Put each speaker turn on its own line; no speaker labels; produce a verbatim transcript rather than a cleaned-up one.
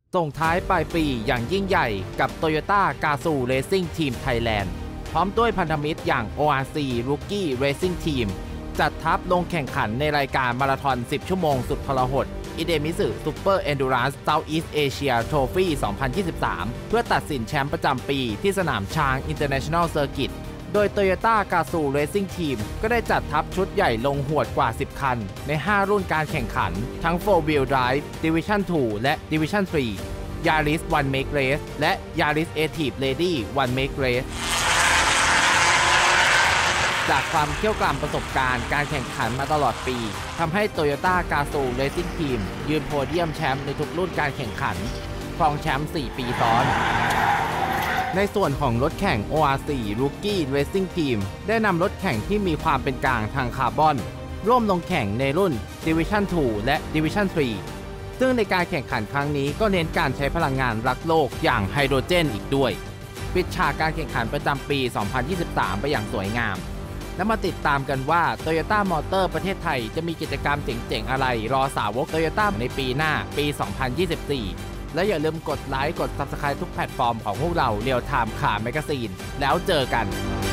ส่งท้ายปลายปีอย่างยิ่งใหญ่กับ Toyota Gazoo Racing Team Thailand พร้อมด้วยพันธมิตรอย่าง โอ อาร์ ซี Rookie Racing Team จัดทัพลงแข่งขันในรายการมาราธอนสิบชั่วโมงสุดทรหด Idemitsu Super Endurance Southeast Asia Trophy สองพันยี่สิบสาม เพื่อตัดสินแชมป์ประจำปีที่สนามชาง International Circuit โดย Toyota Gazoo Racing Team ก็ได้จัดทัพชุดใหญ่ลงหวดกว่าสิบคันในห้ารุ่นการแข่งขันทั้ง โฟร์ Wheel Drive Division ทู และ Division ทรี Yaris One Make Race และ Yaris Active Lady One Make Race จากความเชี่ยวกรำประสบการณ์การแข่งขันมาตลอดปีทำให้ Toyota Gazoo Racing Team ยืนโพเดียมแชมป์ในทุกรุ่นการแข่งขันครองแชมป์สี่ปีซ้อนในส่วนของรถแข่ง โอ อาร์ ซี Rookie Racing Team ได้นำรถแข่งที่มีความเป็นกลางทางคาร์บอนร่วมลงแข่งในรุ่น Division ทู และ Division ทรี ซึ่งในการแข่งขันครั้งนี้ก็เน้นการใช้พลังงานรักโลกอย่างไฮโดรเจนอีกด้วยปิดฉากการแข่งขันประจำปี สองพันยี่สิบสาม ไปอย่างสวยงามและมาติดตามกันว่า Toyota Motor ประเทศไทยจะมีกิจกรรมเจ๋งๆอะไรรอสาวก Toyota ในปีหน้าปี สองพันยี่สิบสี่ และอย่าลืมกดไลค์กด Subscribe ทุกแพลตฟอร์มของพวกเรา Real Time Car Magazine แล้วเจอกัน